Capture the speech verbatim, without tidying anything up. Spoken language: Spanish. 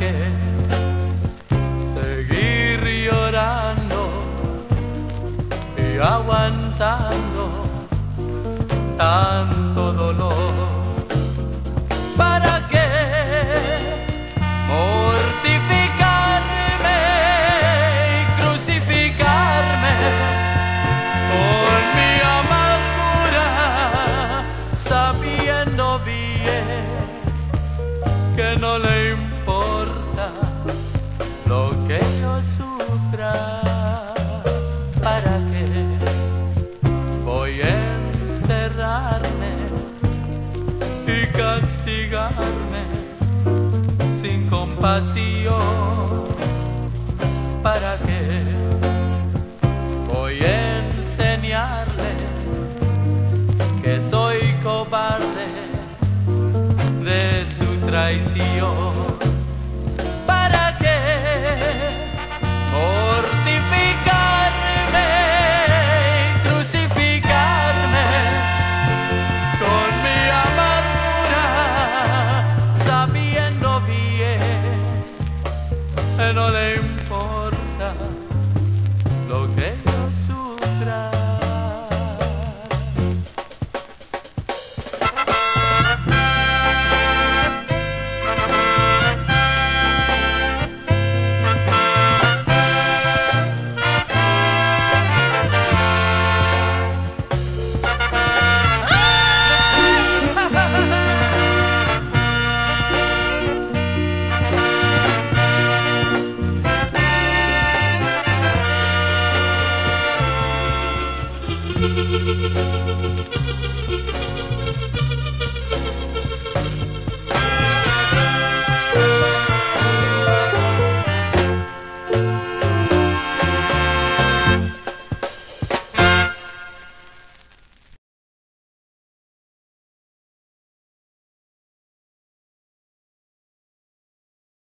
qué seguir llorando y aguantando tanto dolor? ¿Para qué mortificarme y crucificarme con mi amargura, sabiendo bien que no le importa lo que yo sufra? ¿Para qué voy a encerrarme y castigarme sin compasión? ¿Para qué voy a enseñarle que soy cobarde de su traición?